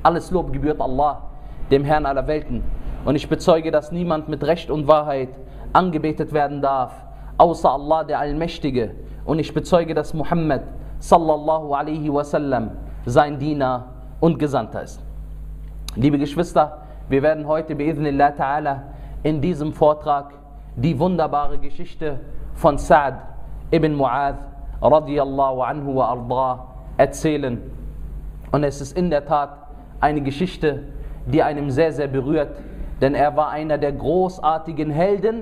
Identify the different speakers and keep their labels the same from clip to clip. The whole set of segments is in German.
Speaker 1: Alles Lob gebührt Allah, dem Herrn aller Welten. Und ich bezeuge, dass niemand mit Recht und Wahrheit angebetet werden darf, außer Allah, der Allmächtige. Und ich bezeuge, dass Muhammad sallallahu alaihi wasallam sein Diener und Gesandter ist. Liebe Geschwister, wir werden heute bi'idhnillah ta'ala in diesem Vortrag die wunderbare Geschichte von Sa'd ibn Mu'adh radiyallahu anhu wa arda erzählen. Und es ist in der Tat eine Geschichte, die einem sehr, sehr berührt, denn er war einer der großartigen Helden,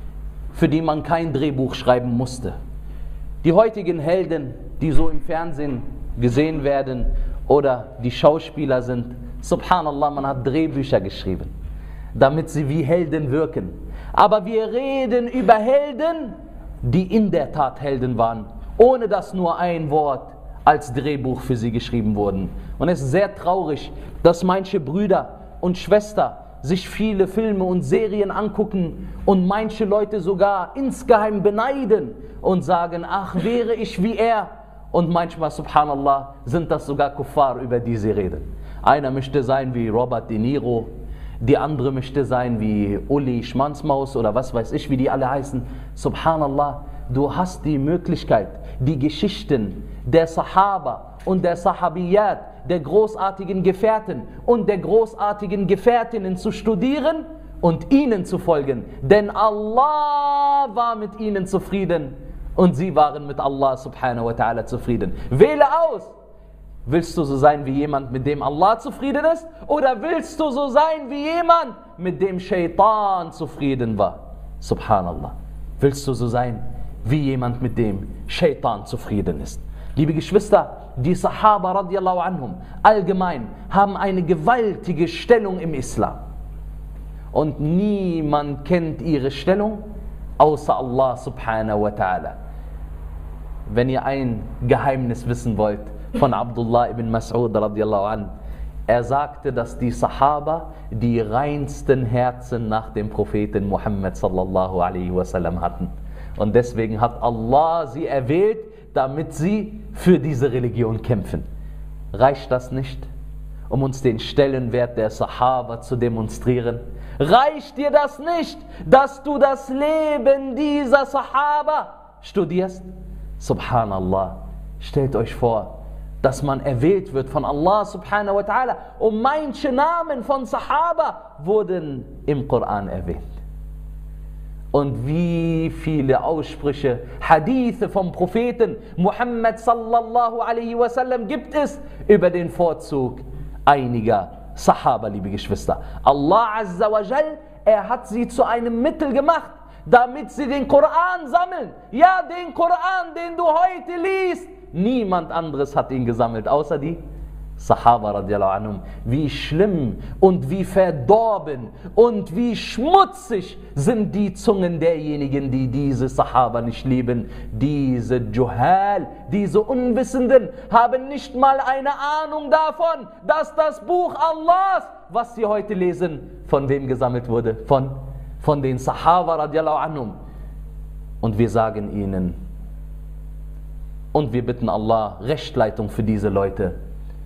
Speaker 1: für die man kein Drehbuch schreiben musste. Die heutigen Helden, die so im Fernsehen gesehen werden oder die Schauspieler sind, subhanallah, man hat Drehbücher geschrieben, damit sie wie Helden wirken. Aber wir reden über Helden, die in der Tat Helden waren, ohne dass nur ein Wort als Drehbuch für sie geschrieben wurde. Und es ist sehr traurig, dass manche Brüder und Schwestern sich viele Filme und Serien angucken und manche Leute sogar insgeheim beneiden und sagen, ach, wäre ich wie er. Und manchmal, subhanallah, sind das sogar Kuffar, über die sie reden. Einer möchte sein wie Robert De Niro, die andere möchte sein wie Uli Schmanzmaus oder was weiß ich, wie die alle heißen. Subhanallah, du hast die Möglichkeit, die Geschichten der Sahaba und der Sahabiyat, der großartigen Gefährten und der großartigen Gefährtinnen zu studieren und ihnen zu folgen. Denn Allah war mit ihnen zufrieden und sie waren mit Allah subhanahu wa ta'ala zufrieden. Wähle aus! Willst du so sein wie jemand, mit dem Allah zufrieden ist? Oder willst du so sein wie jemand, mit dem Shaitan zufrieden war? Subhanallah. Willst du so sein wie jemand, mit dem Shaitan zufrieden ist? Liebe Geschwister, die Sahaba radiallahu anhum allgemein haben eine gewaltige Stellung im Islam. Und niemand kennt ihre Stellung außer Allah subhanahu wa ta'ala. Wenn ihr ein Geheimnis wissen wollt von Abdullah ibn Mas'ud radiallahu anhu, er sagte, dass die Sahaba die reinsten Herzen nach dem Propheten Muhammad sallallahu alaihi wasallam hatten. Und deswegen hat Allah sie erwählt, damit sie für diese Religion kämpfen. Reicht das nicht, um uns den Stellenwert der Sahaba zu demonstrieren? Reicht dir das nicht, dass du das Leben dieser Sahaba studierst? Subhanallah, stellt euch vor, dass man erwählt wird von Allah subhanahu wa ta'ala und manche Namen von Sahaba wurden im Koran erwähnt. Und wie viele Aussprüche, Hadithe vom Propheten Muhammad sallallahu alaihi wasallam gibt es über den Vorzug einiger Sahaba, liebe Geschwister. Allah azza wa jal, er hat sie zu einem Mittel gemacht, damit sie den Koran sammeln. Ja, den Koran, den du heute liest. Niemand anderes hat ihn gesammelt, außer die Sahaba radiallahu anhum. Wie schlimm und wie verdorben und wie schmutzig sind die Zungen derjenigen, die diese Sahaba nicht lieben. Diese Juhal, diese Unwissenden haben nicht mal eine Ahnung davon, dass das Buch Allahs, was sie heute lesen, von wem gesammelt wurde? Von den Sahaba radiallahu anhum. Und wir sagen ihnen, und wir bitten Allah Rechtleitung für diese Leute.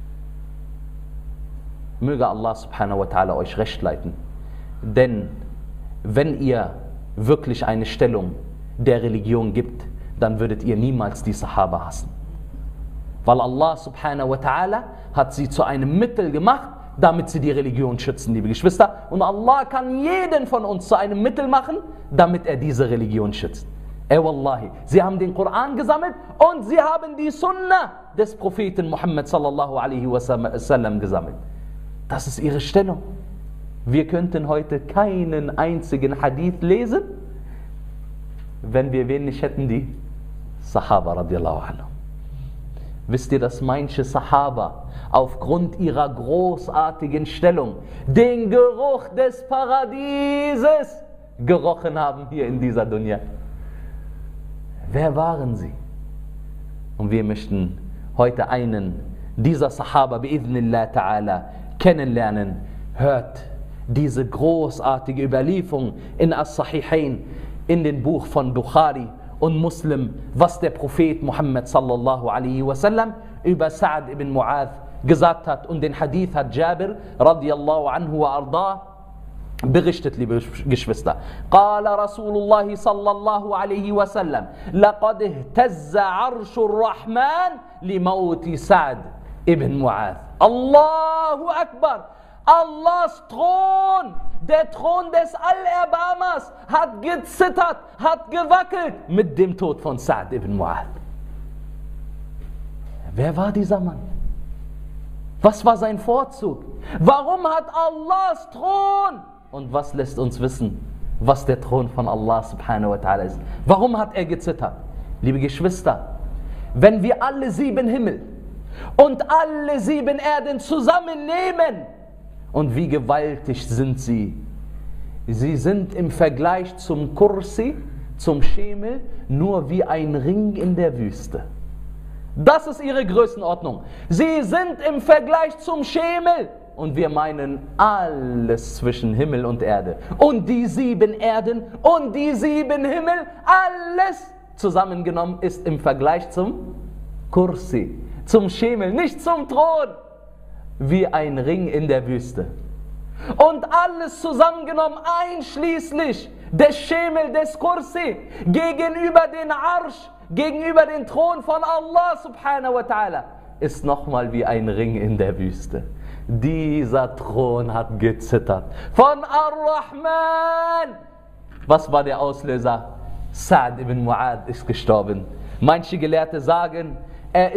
Speaker 1: Möge Allah subhanahu wa ta'ala euch recht leiten. Denn wenn ihr wirklich eine Stellung der Religion gibt, dann würdet ihr niemals die Sahaba hassen. Weil Allah subhanahu wa ta'ala hat sie zu einem Mittel gemacht, damit sie die Religion schützen, liebe Geschwister. Und Allah kann jeden von uns zu einem Mittel machen, damit er diese Religion schützt. Wallahi, sie haben den Koran gesammelt und sie haben die Sunna des Propheten Muhammad sallallahu alaihi wasallam gesammelt. Das ist ihre Stellung. Wir könnten heute keinen einzigen Hadith lesen, wenn wir wen nicht hätten, die Sahaba radiallahu anhu. Wisst ihr, dass manche Sahaba aufgrund ihrer großartigen Stellung den Geruch des Paradieses gerochen haben hier in dieser Dunya? Wer waren sie? Und wir möchten heute einen dieser Sahaba bi'idhnillah ta'ala kennenlernen. Hört diese großartige Überlieferung in As-Sahihain, in dem Buch von Bukhari und Muslim, was der Prophet Muhammad sallallahu alaihi wasallam über Sa'd ibn Mu'adh gesagt hat. Und den Hadith hat Jabir radiyallahu anhu wa arda berichtet, liebe Geschwister. Qala Rasulullah sallallahu alaihi wasallam, laqad ihtazza arshur Rahman li mauti Sa'd ibn Mu'adh. Allahu Akbar! Allahs Thron, der Thron des Allerbarmers, hat gezittert, hat gewackelt mit dem Tod von Sa'd ibn Mu'adh. Wer war dieser Mann? Was war sein Vorzug? Warum hat Allahs Thron? Und was lässt uns wissen, was der Thron von Allah subhanahu wa ta'ala ist? Warum hat er gezittert? Liebe Geschwister, wenn wir alle 7 Himmel und alle 7 Erden zusammennehmen, und wie gewaltig sind sie? Sie sind im Vergleich zum Kursi, zum Schemel, nur wie ein Ring in der Wüste. Das ist ihre Größenordnung. Sie sind im Vergleich zum Schemel. Und wir meinen alles zwischen Himmel und Erde. Und die 7 Erden und die 7 Himmel, alles zusammengenommen ist im Vergleich zum Kursi, zum Schemel, nicht zum Thron. Wie ein Ring in der Wüste. Und alles zusammengenommen, einschließlich des Schemel, des Kursi, gegenüber den Arsch, gegenüber den Thron von Allah subhanahu wa ta'ala, ist nochmal wie ein Ring in der Wüste. Dieser Thron hat gezittert. Von Ar-Rahman. Was war der Auslöser? Sa'd ibn Mu'adh ist gestorben. Manche Gelehrte sagen, er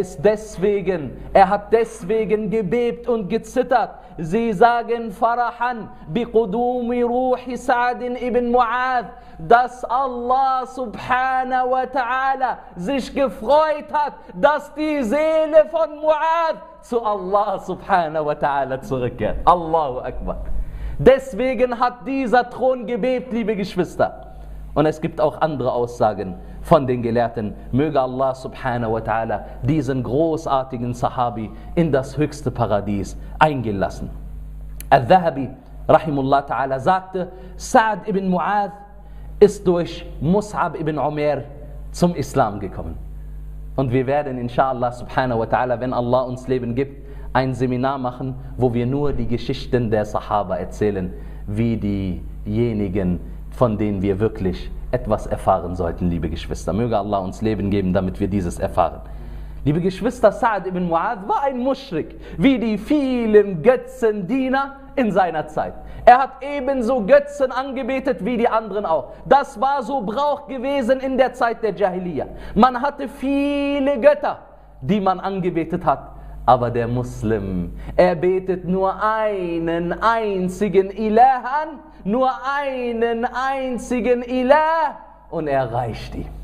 Speaker 1: hat deswegen gebebt und gezittert. Sie sagen, Farahan biqudumi ruhi Sa'd ibn Mu'adh, dass Allah subhanahu wa ta'ala sich gefreut hat, dass die Seele von Mu'adh zu Allah subhanahu wa ta'ala zurückkehrt. Allahu Akbar. Deswegen hat dieser Thron gebebt, liebe Geschwister. Und es gibt auch andere Aussagen von den Gelehrten. Möge Allah subhanahu wa ta'ala diesen großartigen Sahabi in das höchste Paradies eingehen lassen. Al-Dhahabi, rahimullah ta'ala, sagte, Sa'd ibn Mu'adh ist durch Mus'ab ibn Umair zum Islam gekommen. Und wir werden inshallah subhanahu wa ta'ala, wenn Allah uns Leben gibt, ein Seminar machen, wo wir nur die Geschichten der Sahaba erzählen, wie diejenigen, von denen wir wirklich etwas erfahren sollten, liebe Geschwister. Möge Allah uns Leben geben, damit wir dieses erfahren. Liebe Geschwister, Sa'd ibn Mu'adh war ein Muschrik, wie die vielen Götzendiener in seiner Zeit. Er hat ebenso Götzen angebetet wie die anderen auch. Das war so Brauch gewesen in der Zeit der Jahiliya. Man hatte viele Götter, die man angebetet hat. Aber der Muslim, er betet nur einen einzigen Ilah an, nur einen einzigen Ilah, und er reicht ihm.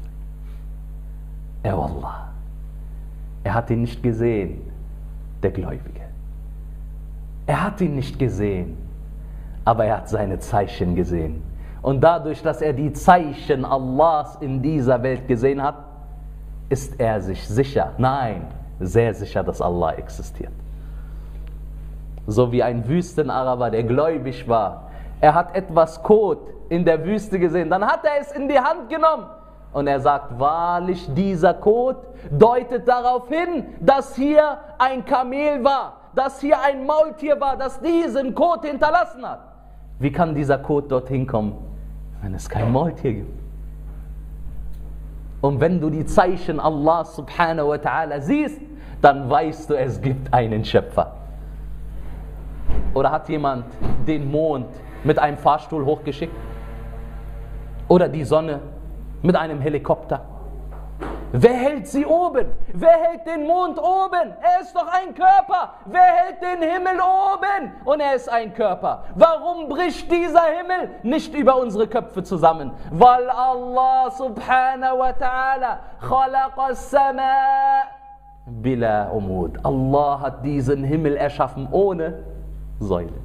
Speaker 1: Wallah. Er hat ihn nicht gesehen, der Gläubige. Er hat ihn nicht gesehen, aber er hat seine Zeichen gesehen. Und dadurch, dass er die Zeichen Allahs in dieser Welt gesehen hat, ist er sich sicher, nein, sehr sicher, dass Allah existiert. So wie ein Wüstenaraber, der gläubig war. Er hat etwas Kot in der Wüste gesehen, dann hat er es in die Hand genommen. Und er sagt, wahrlich, dieser Kot deutet darauf hin, dass hier ein Kamel war, dass hier ein Maultier war, das diesen Kot hinterlassen hat. Wie kann dieser Kot dorthin kommen, wenn es kein Maultier gibt? Und wenn du die Zeichen Allah subhanahu wa ta'ala siehst, dann weißt du, es gibt einen Schöpfer. Oder hat jemand den Mond mit einem Fahrstuhl hochgeschickt? Oder die Sonne mit einem Helikopter? Wer hält sie oben? Wer hält den Mond oben? Er ist doch ein Körper. Wer hält den Himmel oben? Und er ist ein Körper. Warum bricht dieser Himmel nicht über unsere Köpfe zusammen? Weil Allah subhanahu wa ta'ala khalaqa as-samaa bila umud. Allah hat diesen Himmel erschaffen ohne Säulen.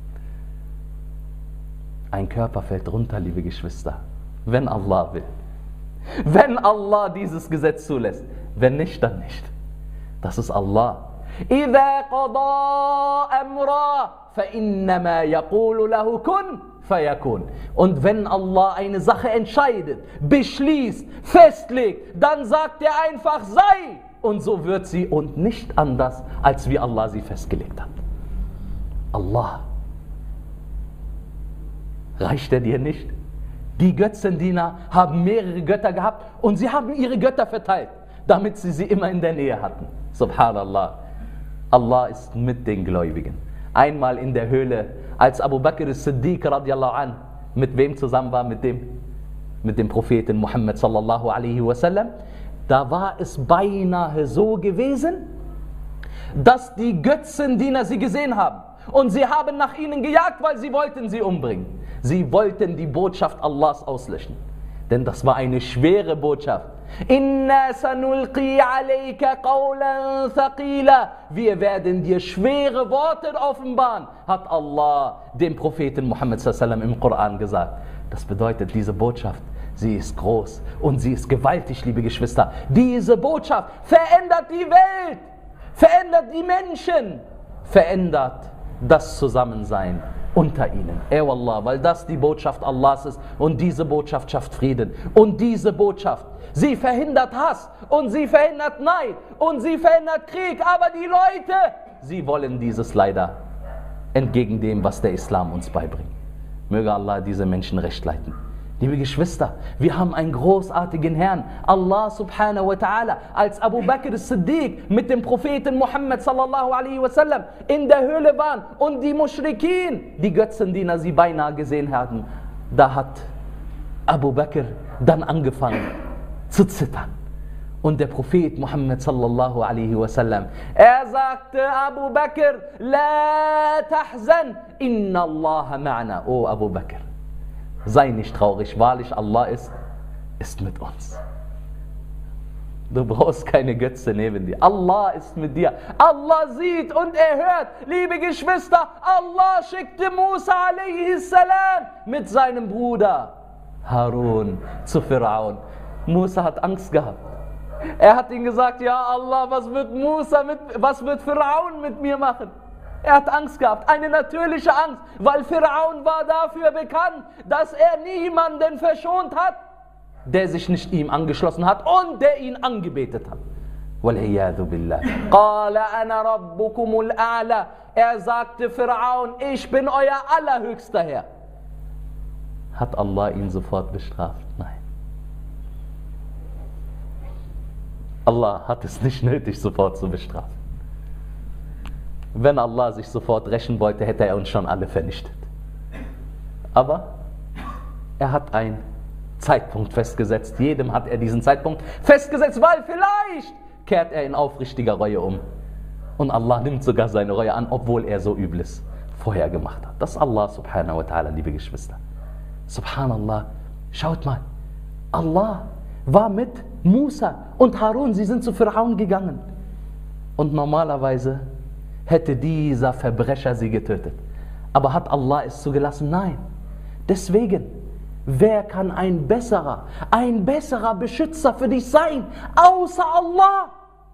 Speaker 1: Ein Körper fällt runter, liebe Geschwister, wenn Allah will. Wenn Allah dieses Gesetz zulässt. Wenn nicht, dann nicht. Das ist Allah. إِذَا قَضَى أَمْرًا فَإِنَّمَا يَقُولُ لَهُ كُنْ فَيَكُونُ. Und wenn Allah eine Sache entscheidet, beschließt, festlegt, dann sagt er einfach sei. und so wird sie und nicht anders, als wie Allah sie festgelegt hat. Allah. Reicht er dir nicht? Die Götzendiener haben mehrere Götter gehabt und sie haben ihre Götter verteilt, damit sie immer in der Nähe hatten. Subhanallah. Allah ist mit den Gläubigen. Einmal in der Höhle, als Abu Bakr as-Siddiq radiallahu an, mit wem zusammen war? Mit dem Propheten Muhammad sallallahu alaihi wasallam. Da war es beinahe so gewesen, dass die Götzendiener sie gesehen haben. Und sie haben nach ihnen gejagt, weil sie wollten sie umbringen. Sie wollten die Botschaft Allahs auslöschen. Denn das war eine schwere Botschaft. Inna sanulqi alayka qawlan thaqila. Wir werden dir schwere Worte offenbaren, hat Allah dem Propheten Muhammad sallallahu alaihi wasallam im Koran gesagt. Das bedeutet, diese Botschaft, sie ist groß und sie ist gewaltig, liebe Geschwister. Diese Botschaft verändert die Welt, verändert die Menschen, verändert das Zusammensein unter ihnen. Wallah, weil das die Botschaft Allahs ist und diese Botschaft schafft Frieden. Und diese Botschaft, sie verhindert Hass und sie verhindert Neid und sie verhindert Krieg. Aber die Leute, sie wollen dieses leider entgegen dem, was der Islam uns beibringt. Möge Allah diese Menschen recht leiten. Liebe Geschwister, wir haben einen großartigen Herrn, Allah subhanahu wa ta'ala, als Abu Bakr as-Siddiq mit dem Propheten Muhammad sallallahu alaihi wasallam in der Höhle waren und die Muschrikin, die Götzendiener, sie beinahe gesehen hatten, da hat Abu Bakr dann angefangen zu zittern. Und der Prophet Muhammad sallallahu alaihi wasallam, er sagte, Abu Bakr, la tahzan, inna Allah ma'ana. Oh Abu Bakr, sei nicht traurig, wahrlich Allah ist mit uns. Du brauchst keine Götze neben dir. Allah ist mit dir. Allah sieht und er hört. Liebe Geschwister, Allah schickte Musa a.s. mit seinem Bruder Harun zu Pharaon. Musa hat Angst gehabt. Er hat ihm gesagt, ja Allah, was wird Pharaon mit mir machen? Er hat Angst gehabt, eine natürliche Angst, weil Pharaon war dafür bekannt, dass er niemanden verschont hat, der sich nicht ihm angeschlossen hat und der ihn angebetet hat. Wal'iyadu billah. Qala ana rabbukumul a'la. Er sagte Pharaon, ich bin euer allerhöchster Herr. Hat Allah ihn sofort bestraft? Nein. Allah hat es nicht nötig, sofort zu bestrafen. Wenn Allah sich sofort rächen wollte, hätte er uns schon alle vernichtet. Aber er hat einen Zeitpunkt festgesetzt. Jedem hat er diesen Zeitpunkt festgesetzt, weil vielleicht kehrt er in aufrichtiger Reue um. Und Allah nimmt sogar seine Reue an, obwohl er so Übles vorher gemacht hat. Das ist Allah subhanahu wa ta'ala, liebe Geschwister. Subhanallah, schaut mal, Allah war mit Musa und Harun, sie sind zu Pharaon gegangen. Und normalerweise hätte dieser Verbrecher sie getötet. Aber hat Allah es zugelassen? Nein. Deswegen, wer kann ein besserer Beschützer für dich sein, außer Allah?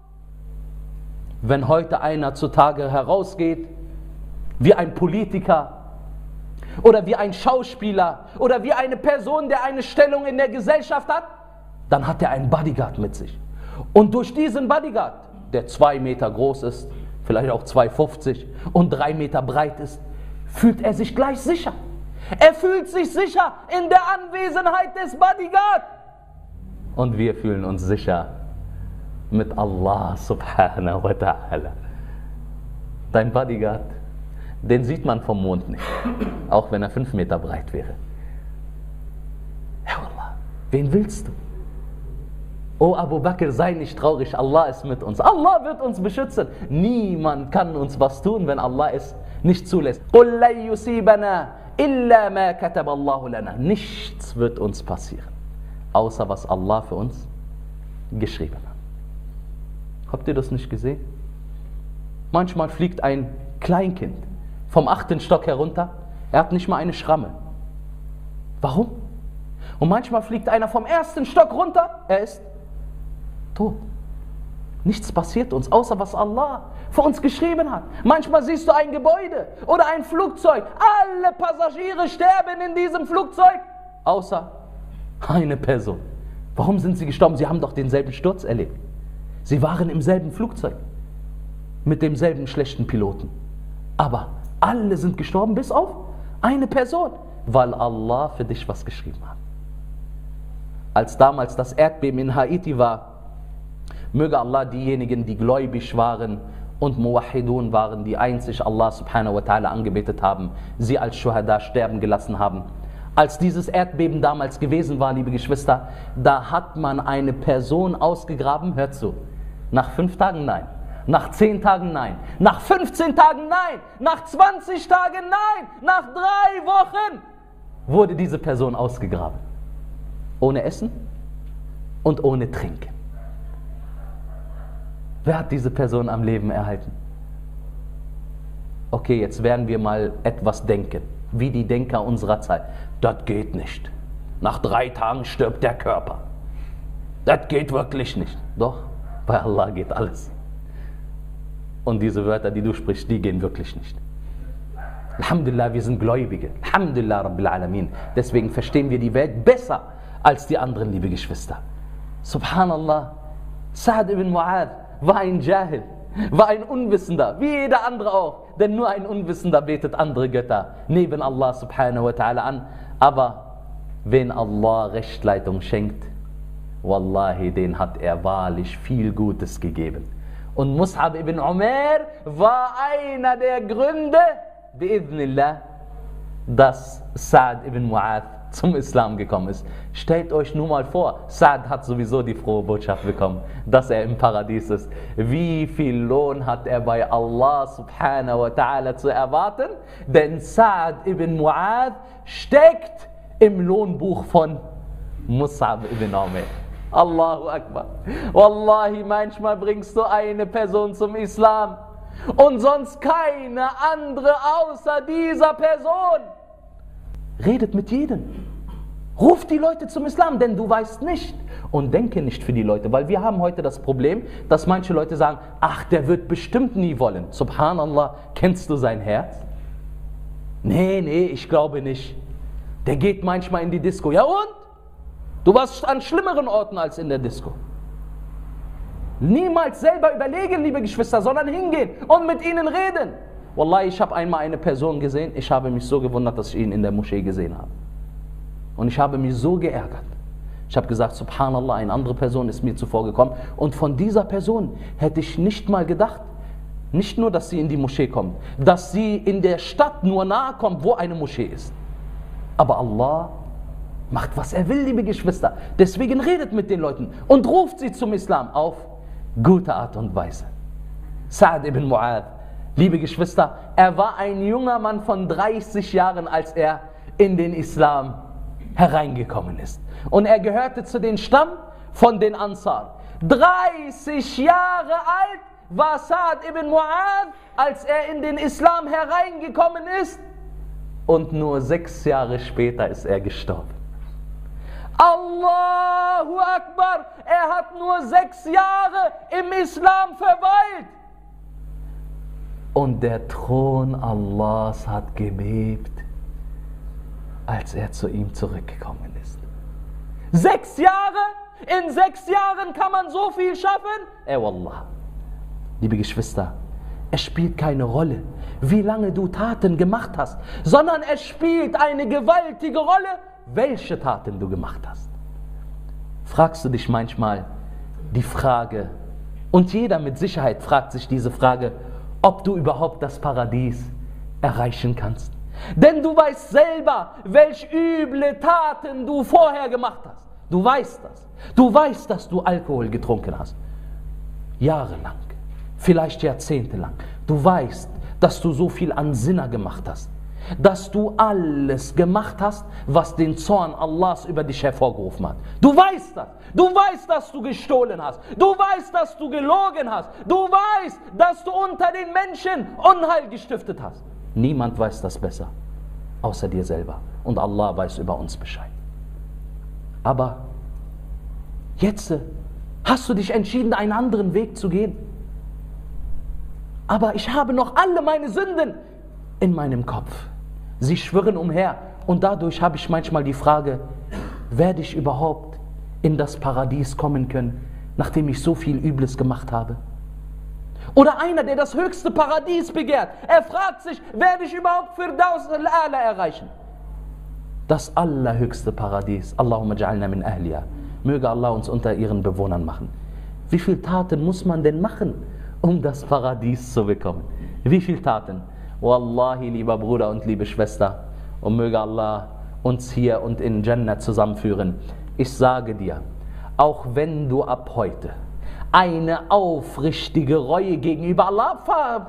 Speaker 1: Wenn heute einer zutage herausgeht, wie ein Politiker oder wie ein Schauspieler oder wie eine Person, der eine Stellung in der Gesellschaft hat, dann hat er einen Bodyguard mit sich. Und durch diesen Bodyguard, der 2 Meter groß ist, vielleicht auch 2,50 und 3 Meter breit ist, fühlt er sich gleich sicher. Er fühlt sich sicher in der Anwesenheit des Bodyguard. Und wir fühlen uns sicher mit Allah subhanahu wa ta'ala. Dein Bodyguard, den sieht man vom Mond nicht, auch wenn er 5 Meter breit wäre. Ja Allah, wen willst du? Oh Abu Bakr, sei nicht traurig, Allah ist mit uns. Allah wird uns beschützen. Niemand kann uns was tun, wenn Allah es nicht zulässt. قُلْ لَنْ يُصِيبَنَا إِلَّا مَا كَتَبَ اللَّهُ لَنَا. Nichts wird uns passieren, außer was Allah für uns geschrieben hat. Habt ihr das nicht gesehen? Manchmal fliegt ein Kleinkind vom 8. Stock herunter, er hat nicht mal eine Schramme. Warum? Und manchmal fliegt einer vom 1. Stock runter, er ist tot. Nichts passiert uns, außer was Allah für uns geschrieben hat. Manchmal siehst du ein Gebäude oder ein Flugzeug. Alle Passagiere sterben in diesem Flugzeug, außer eine Person. Warum sind sie gestorben? Sie haben doch denselben Sturz erlebt. Sie waren im selben Flugzeug mit demselben schlechten Piloten. Aber alle sind gestorben, bis auf eine Person, weil Allah für dich was geschrieben hat. Als damals das Erdbeben in Haiti war, möge Allah diejenigen, die gläubig waren und Muwahhidun waren, die einzig Allah subhanahu wa ta'ala angebetet haben, sie als Shuhada sterben gelassen haben. Als dieses Erdbeben damals gewesen war, liebe Geschwister, da hat man eine Person ausgegraben, hört zu, nach 5 Tagen nein, nach 10 Tagen nein, nach 15 Tagen nein, nach 20 Tagen nein, nach 3 Wochen wurde diese Person ausgegraben. Ohne Essen und ohne Trinken. Wer hat diese Person am Leben erhalten? Okay, jetzt werden wir mal etwas denken, wie die Denker unserer Zeit. Das geht nicht. Nach 3 Tagen stirbt der Körper. Das geht wirklich nicht. Doch, bei Allah geht alles. Und diese Wörter, die du sprichst, die gehen wirklich nicht. Alhamdulillah, wir sind Gläubige. Alhamdulillah, Rabbil Alamin. Deswegen verstehen wir die Welt besser als die anderen, liebe Geschwister. Subhanallah, Sa'd ibn Mu'adh war ein Jahil, war ein Unwissender, wie jeder andere auch. Denn nur ein Unwissender betet andere Götter neben Allah subhanahu wa ta'ala an. Aber wenn Allah Rechtleitung schenkt, Wallahi, den hat er wahrlich viel Gutes gegeben. Und Mus'ab ibn Umair war einer der Gründe, bi'idhnillah, dass Sa'd ibn Mu'adh zum Islam gekommen ist. Stellt euch nur mal vor, Sa'd hat sowieso die frohe Botschaft bekommen, dass er im Paradies ist. Wie viel Lohn hat er bei Allah subhanahu wa ta'ala zu erwarten? Denn Sa'd ibn Mu'adh steckt im Lohnbuch von Mus'ab ibn Umair. Allahu Akbar. Wallahi, manchmal bringst du eine Person zum Islam und sonst keine andere außer dieser Person. Redet mit jedem. Ruft die Leute zum Islam, denn du weißt nicht. Und denke nicht für die Leute, weil wir haben heute das Problem, dass manche Leute sagen, ach, der wird bestimmt nie wollen. Subhanallah, kennst du sein Herz? Nee, ich glaube nicht. Der geht manchmal in die Disco. Ja und? Du warst an schlimmeren Orten als in der Disco. Niemals selber überlegen, liebe Geschwister, sondern hingehen und mit ihnen reden. Wallahi, ich habe einmal eine Person gesehen, ich habe mich so gewundert, dass ich ihn in der Moschee gesehen habe. Und ich habe mich so geärgert. Ich habe gesagt, Subhanallah, eine andere Person ist mir zuvor gekommen. Und von dieser Person hätte ich nicht mal gedacht, nicht nur, dass sie in die Moschee kommt, dass sie in der Stadt nur nahe kommt, wo eine Moschee ist. Aber Allah macht, was er will, liebe Geschwister. Deswegen redet mit den Leuten und ruft sie zum Islam auf gute Art und Weise. Sa'd ibn Mu'adh, liebe Geschwister, er war ein junger Mann von 30 Jahren, als er in den Islam hereingekommen ist. Und er gehörte zu den Stamm von den Ansar. 30 Jahre alt war Sa'd ibn Mu'adh, als er in den Islam hereingekommen ist. Und nur 6 Jahre später ist er gestorben. Allahu Akbar! Er hat nur 6 Jahre im Islam verweilt. Und der Thron Allahs hat gebebt, als er zu ihm zurückgekommen ist. 6 Jahre? In 6 Jahren kann man so viel schaffen? Wallah. Liebe Geschwister, es spielt keine Rolle, wie lange du Taten gemacht hast, sondern es spielt eine gewaltige Rolle, welche Taten du gemacht hast. Fragst du dich manchmal die Frage, und jeder mit Sicherheit fragt sich diese Frage, ob du überhaupt das Paradies erreichen kannst? Denn du weißt selber, welch üble Taten du vorher gemacht hast. Du weißt das. Du weißt, dass du Alkohol getrunken hast. Jahrelang, vielleicht jahrzehntelang. Du weißt, dass du so viel an Sinna gemacht hast. Dass du alles gemacht hast, was den Zorn Allahs über dich hervorgerufen hat. Du weißt das. Du weißt, dass du gestohlen hast. Du weißt, dass du gelogen hast. Du weißt, dass du unter den Menschen Unheil gestiftet hast. Niemand weiß das besser, außer dir selber. Und Allah weiß über uns Bescheid. Aber jetzt hast du dich entschieden, einen anderen Weg zu gehen. Aber ich habe noch alle meine Sünden in meinem Kopf. Sie schwirren umher. Und dadurch habe ich manchmal die Frage, werde ich überhaupt in das Paradies kommen können, nachdem ich so viel Übles gemacht habe? Oder einer, der das höchste Paradies begehrt, er fragt sich, werde ich überhaupt Firdaus al-A'la erreichen? Das allerhöchste Paradies. Allahumma ja'alna min ahliya. Möge Allah uns unter ihren Bewohnern machen. Wie viele Taten muss man denn machen, um das Paradies zu bekommen? Wie viele Taten? Wallahi, lieber Bruder und liebe Schwester, und möge Allah uns hier und in Jannah zusammenführen. Ich sage dir, auch wenn du ab heute eine aufrichtige Reue gegenüber Allah,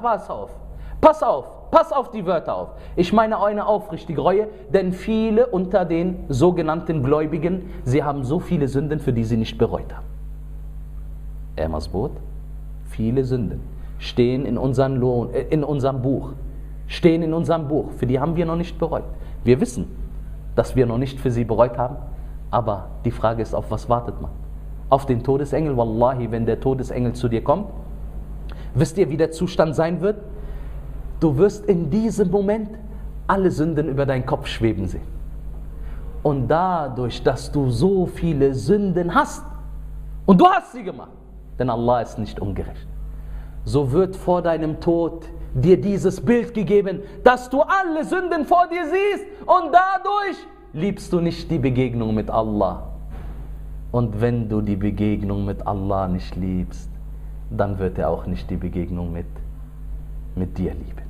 Speaker 1: pass auf die Wörter auf. Ich meine eine aufrichtige Reue, denn viele unter den sogenannten Gläubigen, sie haben so viele Sünden, für die sie nicht bereut haben. Masbut, viele Sünden stehen in unserem Buch, für die haben wir noch nicht bereut. Wir wissen, dass wir noch nicht für sie bereut haben, aber die Frage ist, auf was wartet man? Auf den Todesengel? Wallahi, wenn der Todesengel zu dir kommt, wisst ihr, wie der Zustand sein wird? Du wirst in diesem Moment alle Sünden über deinen Kopf schweben sehen. Und dadurch, dass du so viele Sünden hast, und du hast sie gemacht, denn Allah ist nicht ungerecht, so wird vor deinem Tod dir dieses Bild gegeben, dass du alle Sünden vor dir siehst und dadurch liebst du nicht die Begegnung mit Allah. Und wenn du die Begegnung mit Allah nicht liebst, dann wird er auch nicht die Begegnung mit dir lieben.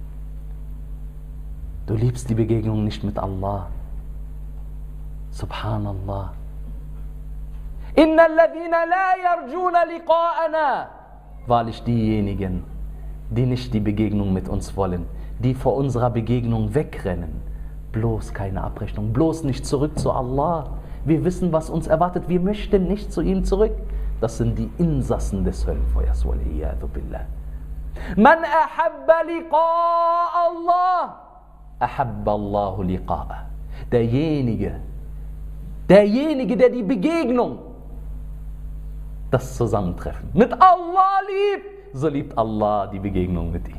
Speaker 1: Du liebst die Begegnung nicht mit Allah. Subhanallah. Inna alladhina la yarjuna liqa'ana. Wahrlich diejenigen, die nicht die Begegnung mit uns wollen, die vor unserer Begegnung wegrennen. Bloß keine Abrechnung, bloß nicht zurück zu Allah. Wir wissen, was uns erwartet, wir möchten nicht zu ihm zurück. Das sind die Insassen des Höllenfeuers. Wal'iyadu billah. Man ahabba liqa'a Allah, ahabba Allahu liqa'a. Derjenige, der die Begegnung, das Zusammentreffen mit Allah liebt, so liebt Allah die Begegnung mit ihm.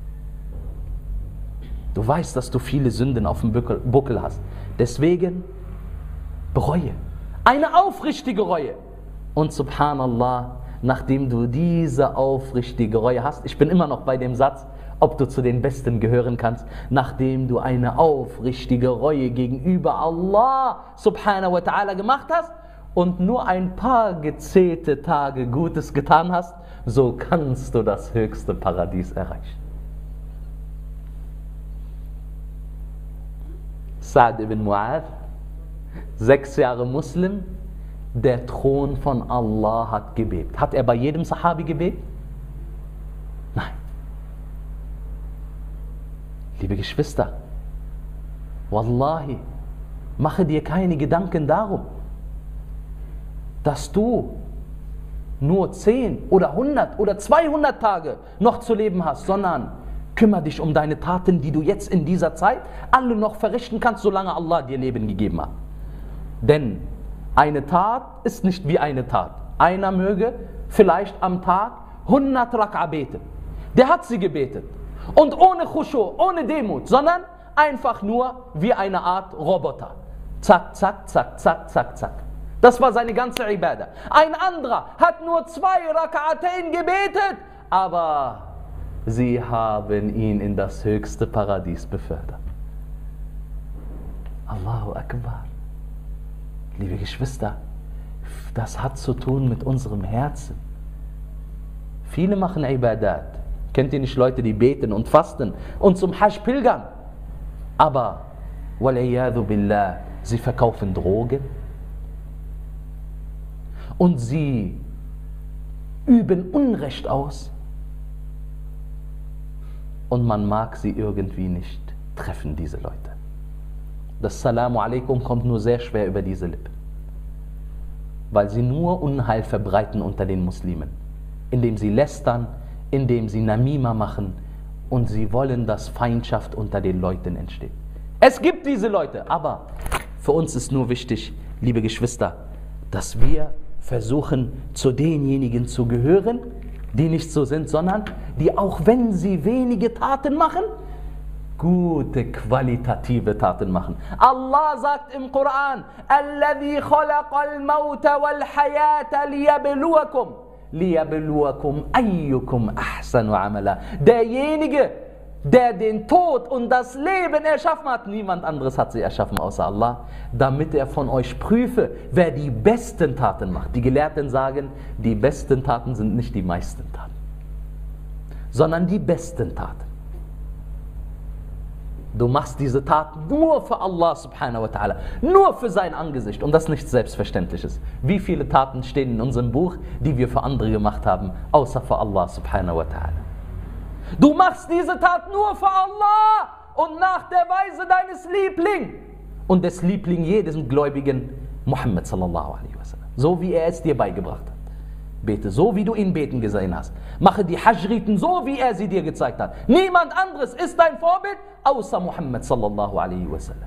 Speaker 1: Du weißt, dass du viele Sünden auf dem Buckel hast. Deswegen bereue. Eine aufrichtige Reue. Und subhanallah, nachdem du diese aufrichtige Reue hast, ich bin immer noch bei dem Satz, ob du zu den Besten gehören kannst, nachdem du eine aufrichtige Reue gegenüber Allah subhanahu wa ta'ala gemacht hast und nur ein paar gezählte Tage Gutes getan hast, so kannst du das höchste Paradies erreichen. Sa'd ibn Mu'adh, 6 Jahre Muslim, der Thron von Allah hat gebebt. Hat er bei jedem Sahabi gebebt? Nein. Liebe Geschwister, Wallahi, mache dir keine Gedanken darum, dass du nur 10 oder 100 oder 200 Tage noch zu leben hast, sondern kümmere dich um deine Taten, die du jetzt in dieser Zeit alle noch verrichten kannst, solange Allah dir Leben gegeben hat. Denn eine Tat ist nicht wie eine Tat. Einer möge vielleicht am Tag 100 Rak'a beten. Der hat sie gebetet. Und ohne Khushu', ohne Demut, sondern einfach nur wie eine Art Roboter. Zack, zack, zack, zack, zack, zack. Das war seine ganze Ibadah. Ein anderer hat nur 2 Rak'atain gebetet, aber sie haben ihn in das höchste Paradies befördert. Allahu Akbar. Liebe Geschwister, das hat zu tun mit unserem Herzen. Viele machen Ibadat. Kennt ihr nicht Leute, die beten und fasten und zum Hajj pilgern? Aber, wal'iyadu billah, sie verkaufen Drogen und sie üben Unrecht aus und man mag sie irgendwie nicht treffen, diese Leute. Das Salamu alaikum kommt nur sehr schwer über diese Lippen, weil sie nur Unheil verbreiten unter den Muslimen, indem sie lästern, indem sie Namima machen und sie wollen, dass Feindschaft unter den Leuten entsteht. Es gibt diese Leute, aber für uns ist nur wichtig, liebe Geschwister, dass wir versuchen, zu denjenigen zu gehören, die nicht so sind, sondern die, auch wenn sie wenige Taten machen, gute, qualitative Taten machen. Allah sagt im Koran, Alladhi khalaqal mauta wal hayata liyabluwakum. لِيَبْلُوَكُمْ أَيُّكُمْ أَحْسَنُ عَمَلًا. Derjenige, der den Tod und das Leben erschaffen hat, niemand anderes hat sie erschaffen außer Allah, damit er von euch prüfe, wer die besten Taten macht. Die Gelehrten sagen, die besten Taten sind nicht die meisten Taten, sondern die besten Taten. Du machst diese Taten nur für Allah subhanahu wa ta'ala, nur für sein Angesicht, und das ist nichts Selbstverständliches. Wie viele Taten stehen in unserem Buch, die wir für andere gemacht haben, außer für Allah subhanahu wa ta'ala. Du machst diese Tat nur für Allah und nach der Weise deines Lieblings und des Liebling jedes Gläubigen, Muhammad sallallahu alaihi wasallam. So wie er es dir beigebracht hat. Bete so, wie du ihn beten gesehen hast. Mache die Hajj-Riten so, wie er sie dir gezeigt hat. Niemand anderes ist dein Vorbild, außer Muhammad sallallahu alaihi wasallam.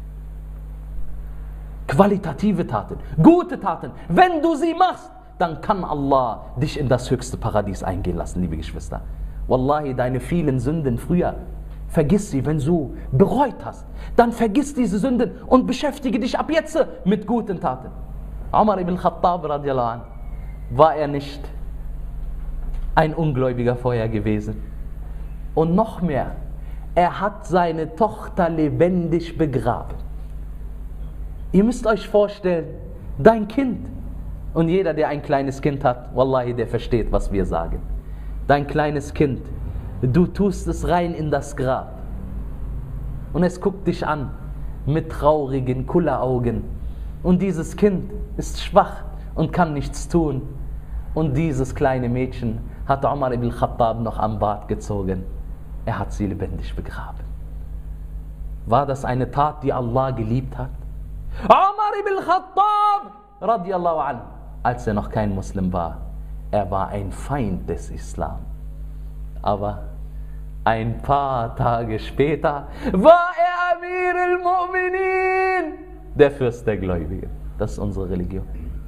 Speaker 1: Qualitative Taten, gute Taten. Wenn du sie machst, dann kann Allah dich in das höchste Paradies eingehen lassen, liebe Geschwister. Wallahi, deine vielen Sünden früher, vergiss sie, wenn du bereut hast. Dann vergiss diese Sünden und beschäftige dich ab jetzt mit guten Taten. Umar ibn Khattab radiallahu anh, war er nicht ein Ungläubiger vorher gewesen? Und noch mehr, er hat seine Tochter lebendig begraben. Ihr müsst euch vorstellen, dein Kind, und jeder, der ein kleines Kind hat, wallahi, der versteht, was wir sagen. Dein kleines Kind, du tust es rein in das Grab und es guckt dich an mit traurigen Kulleraugen, und dieses Kind ist schwach und kann nichts tun, und dieses kleine Mädchen hat Umar ibn Khattab noch am Bart gezogen. Er hat sie lebendig begraben. War das eine Tat, die Allah geliebt hat? Umar ibn Khattab radiallahu anh, als er noch kein Muslim war, er war ein Feind des Islam. Aber ein paar Tage später war er Amir al-Mu'minin, der Fürst der Gläubigen. Das ist unsere Religion.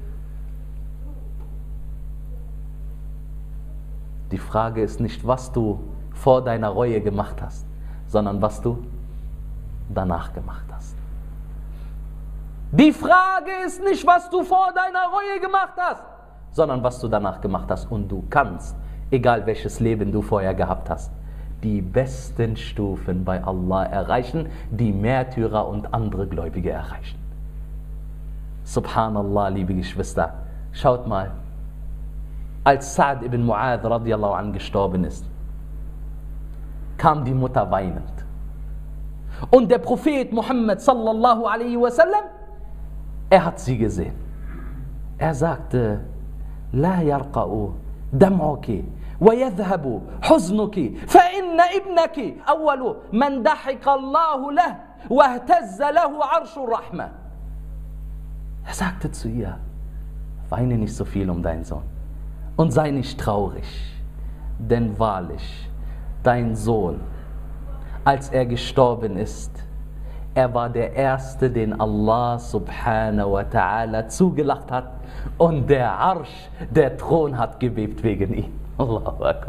Speaker 1: Die Frage ist nicht, was du vor deiner Reue gemacht hast, sondern was du danach gemacht hast. Die Frage ist nicht, was du vor deiner Reue gemacht hast, sondern was du danach gemacht hast. Und du kannst, egal welches Leben du vorher gehabt hast, die besten Stufen bei Allah erreichen, die Märtyrer und andere Gläubige erreichen. Subhanallah, liebe Geschwister, schaut mal, als Sa'd ibn Mu'adh radiallahu anh gestorben ist, kam die Mutter weinend. Und der Prophet Muhammad sallallahu alaihi wasallam, er hat sie gesehen. Er sagte, لا يرقأ دمعك ويذهب حزنك فإن ابنك أول من ضحك الله له واهتز له عرش الرحمة. Er sagte zu ihr, weine nicht so viel um deinen Sohn und sei nicht traurig, denn wahrlich, dein Sohn, als er gestorben ist, er war der Erste, den Allah subhanahu wa ta'ala zugelacht hat, und der Arsch, der Thron hat gebebt wegen ihm. Allahu Akbar.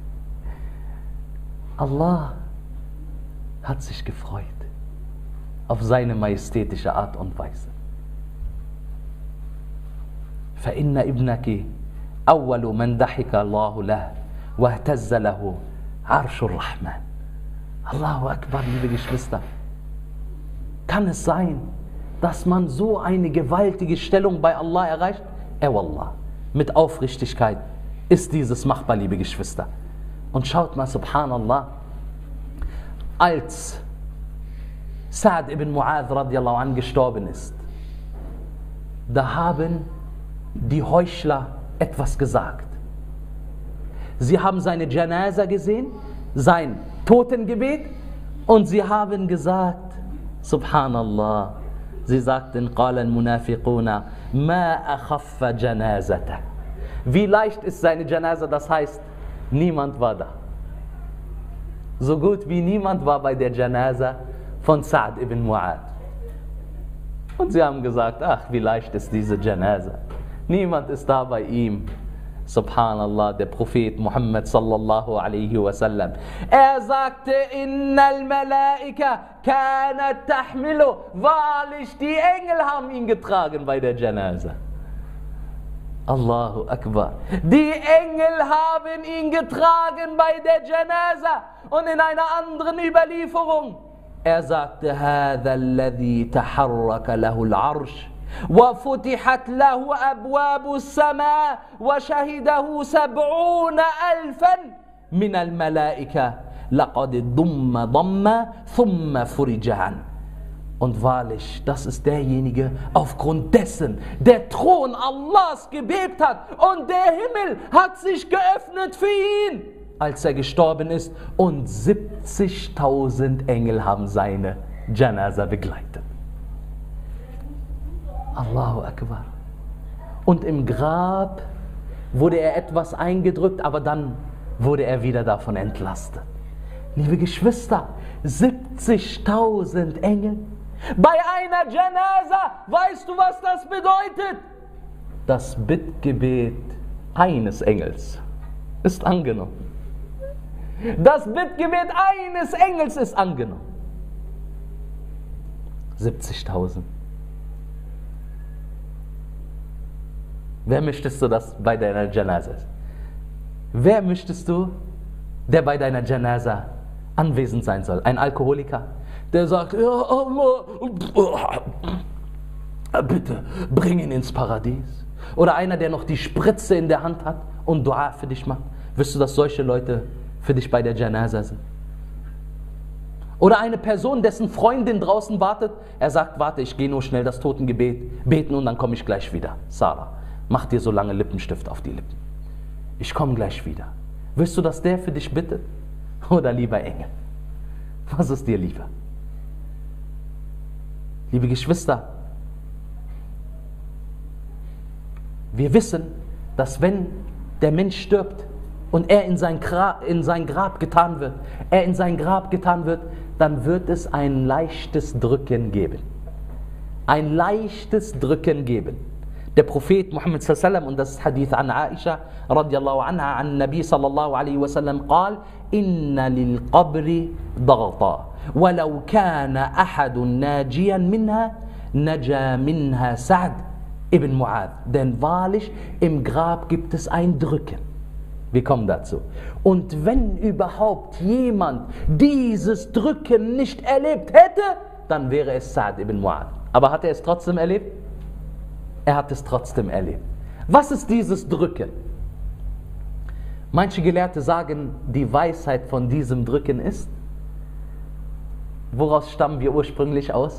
Speaker 1: Allah hat sich gefreut auf seine majestätische Art und Weise. فَإِنَّ ابْنَكِ أَوَّلُ مَنْ ضَحِكَ اللَّهُ لَهُ وَاهْتَزَّ لَهُ عَرْشُ الرَّحْمَنِ. Allahu Akbar, liebe Geschwister. Kann es sein, dass man so eine gewaltige Stellung bei Allah erreicht? Wallah, mit Aufrichtigkeit ist dieses machbar, liebe Geschwister. Und schaut mal, subhanallah, als Sa'd ibn Mu'adh radiallahu anh gestorben ist, da haben die Heuchler etwas gesagt. Sie haben seine Janaza gesehen, sein Totengebet, und sie haben gesagt, Subhanallah, sie sagten, قال المنافقون ما أخف جنازته. Wie leicht ist seine Janaza, das heißt, niemand war da. So gut wie niemand war bei der Janaza von Sa'd ibn Mu'adh. Und sie haben gesagt, ach, wie leicht ist diese Janaza. Niemand ist da bei ihm. Subhanallah, der Prophet Muhammad sallallahu alaihi wasallam. Er sagte, innal malaika kanat tahmilu. Wahrlich, die Engel haben ihn getragen bei der Janaza. Allahu Akbar. Die Engel haben ihn getragen bei der Janaza. Und in einer anderen Überlieferung, er sagte, هذا الذي تحرك له العرش وفتحت له أبواب السماء وشهده 70,000 من الملائكة لقد ضم ثم فرج عنه. Und wahrlich, das ist derjenige, aufgrund dessen der Thron Allahs gebebt hat und der Himmel hat sich geöffnet für ihn, als er gestorben ist, und 70.000 Engel haben seine Janaza begleitet. Allahu Akbar. Und im Grab wurde er etwas eingedrückt, aber dann wurde er wieder davon entlastet. Liebe Geschwister, 70.000 Engel bei einer Janaza, weißt du, was das bedeutet? Das Bittgebet eines Engels ist angenommen. Das Bittgebet eines Engels ist angenommen. 70.000. Wer möchtest du, das bei deiner Janaza ist? Wer möchtest du, der bei deiner Janaza anwesend sein soll? Ein Alkoholiker, der sagt, ja Allah, bitte bring ihn ins Paradies. Oder einer, der noch die Spritze in der Hand hat und Dua für dich macht. Wirst du, dass solche Leute für dich bei der Janaza sind? Oder eine Person, dessen Freundin draußen wartet, er sagt, warte, ich gehe nur schnell das Totengebet beten und dann komme ich gleich wieder. Sarah, mach dir so lange Lippenstift auf die Lippen. Ich komme gleich wieder. Willst du, dass der für dich bittet? Oder lieber Engel? Was ist dir lieber? Liebe Geschwister, wir wissen, dass wenn der Mensch stirbt und er in sein Grab getan wird, dann wird es ein leichtes Drücken geben. Ein leichtes Drücken geben. Der Prophet Muhammad sallallahu alaihi wasallam, und das ist Hadith an Aisha radiallahu anha, an Nabi sallallahu alaihi wasallam, قال إن للقبر ضغطا ولو كان أحد ناجيا منها نجا منها سعد ibn Mu'adh. Denn wahrlich, im Grab gibt es ein Drücken. Wir kommen dazu. Und wenn überhaupt jemand dieses Drücken nicht erlebt hätte, dann wäre es Sa'd ibn Mu'adh. Aber hat er es trotzdem erlebt? Er hat es trotzdem erlebt. Was ist dieses Drücken? Manche Gelehrte sagen, die Weisheit von diesem Drücken ist, woraus stammen wir ursprünglich aus?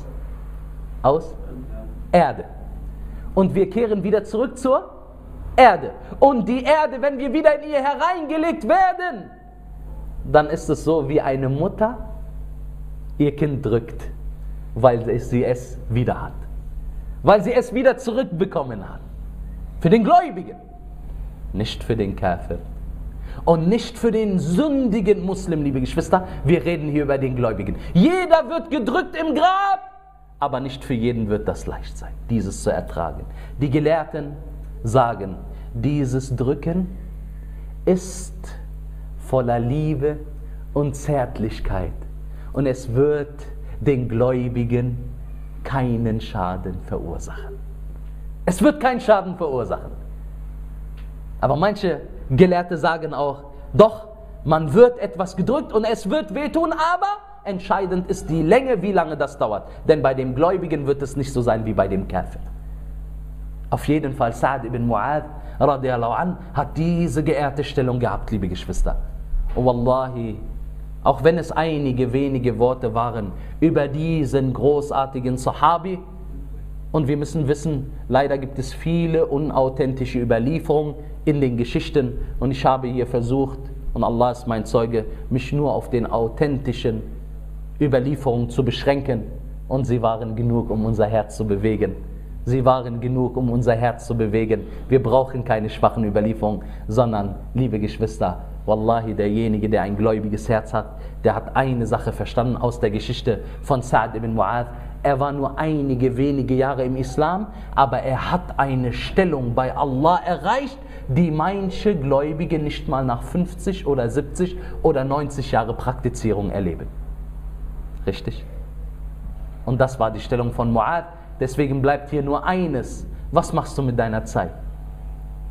Speaker 1: Aus Erde. Und wir kehren wieder zurück zur Erde. Und die Erde, wenn wir wieder in ihr hereingelegt werden, dann ist es so, wie eine Mutter ihr Kind drückt, weil sie es wieder hat. Weil sie es wieder zurückbekommen hat. Für den Gläubigen, nicht für den Kafir. Und nicht für den sündigen Muslim, liebe Geschwister. Wir reden hier über den Gläubigen. Jeder wird gedrückt im Grab, aber nicht für jeden wird das leicht sein, dieses zu ertragen. Die Gelehrten sagen, dieses Drücken ist voller Liebe und Zärtlichkeit. Und es wird den Gläubigen keinen Schaden verursachen. Es wird keinen Schaden verursachen. Aber manche Gelehrte sagen auch, doch, man wird etwas gedrückt und es wird wehtun, aber entscheidend ist die Länge, wie lange das dauert. Denn bei dem Gläubigen wird es nicht so sein wie bei dem Kafir. Auf jeden Fall, Sa'd ibn Mu'adh radiallahu an hat diese geehrte Stellung gehabt, liebe Geschwister. Und Wallahi, auch wenn es einige wenige Worte waren über diesen großartigen Sahabi, und wir müssen wissen, leider gibt es viele unauthentische Überlieferungen in den Geschichten, und ich habe hier versucht, und Allah ist mein Zeuge, mich nur auf den authentischen Überlieferungen zu beschränken, und sie waren genug, um unser Herz zu bewegen. Sie waren genug, um unser Herz zu bewegen. Wir brauchen keine schwachen Überlieferungen, sondern, liebe Geschwister, Wallahi, derjenige, der ein gläubiges Herz hat, der hat eine Sache verstanden aus der Geschichte von Sa'd ibn Mu'adh. Er war nur einige wenige Jahre im Islam, aber er hat eine Stellung bei Allah erreicht, die manche Gläubige nicht mal nach 50 oder 70 oder 90 Jahre Praktizierung erleben. Richtig? Und das war die Stellung von Mu'adh. Deswegen bleibt hier nur eines. Was machst du mit deiner Zeit?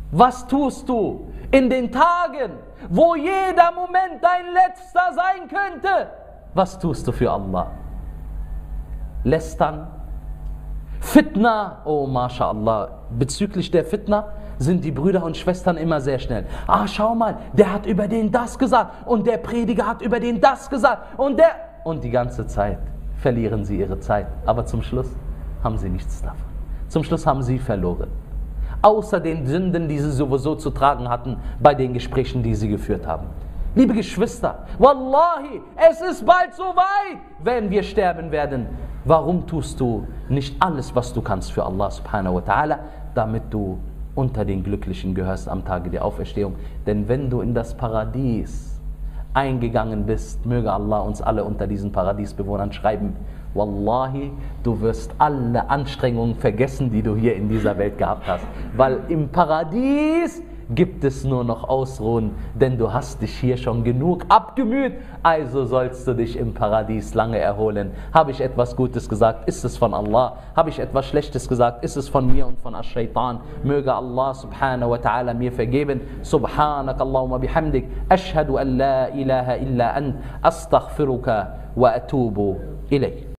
Speaker 1: Was tust du in den Tagen, wo jeder Moment dein letzter sein könnte? Was tust du für Allah? Lästern? Fitna? Oh, MashaAllah. Bezüglich der Fitna sind die Brüder und Schwestern immer sehr schnell. Ah, schau mal, der hat über den das gesagt und der Prediger hat über den das gesagt und der... Und die ganze Zeit verlieren sie ihre Zeit. Aber zum Schluss haben sie nichts davon. Zum Schluss haben sie verloren. Außer den Sünden, die sie sowieso zu tragen hatten bei den Gesprächen, die sie geführt haben. Liebe Geschwister, Wallahi, es ist bald so weit, wenn wir sterben werden. Warum tust du nicht alles, was du kannst für Allah subhanahu wa ta'ala, damit du unter den Glücklichen gehörst am Tage der Auferstehung? Denn wenn du in das Paradies eingegangen bist, möge Allah uns alle unter diesen Paradiesbewohnern schreiben, Wallahi, du wirst alle Anstrengungen vergessen, die du hier in dieser Welt gehabt hast. Weil im Paradies gibt es nur noch Ausruhen, denn du hast dich hier schon genug abgemüht, also sollst du dich im Paradies lange erholen. Habe ich etwas Gutes gesagt, ist es von Allah. Habe ich etwas Schlechtes gesagt, ist es von mir und von Ash-Shaytan. Möge Allah subhanahu wa ta'ala mir vergeben. Subhanak Allahumma bihamdik, ashhadu an la ilaha illa ant, astaghfiruka wa atubu ilayk.